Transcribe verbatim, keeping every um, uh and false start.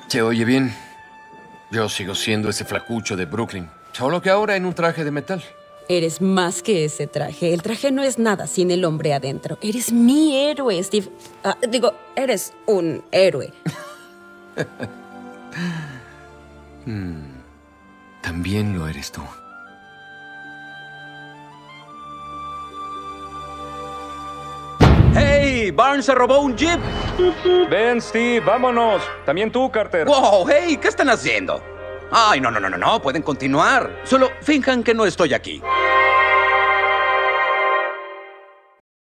Se oye bien. Yo sigo siendo ese flacucho de Brooklyn, solo que ahora en un traje de metal. Eres más que ese traje. El traje no es nada sin el hombre adentro. Eres mi héroe, Steve. Ah, digo, eres un héroe. hmm. También lo eres tú. ¡Hey! ¡Barnes se robó un jeep! Ven, Steve, vámonos. También tú, Carter. ¡Wow! ¡Hey! ¿Qué están haciendo? Ay, no, no, no, no, no. Pueden continuar. Solo finjan que no estoy aquí.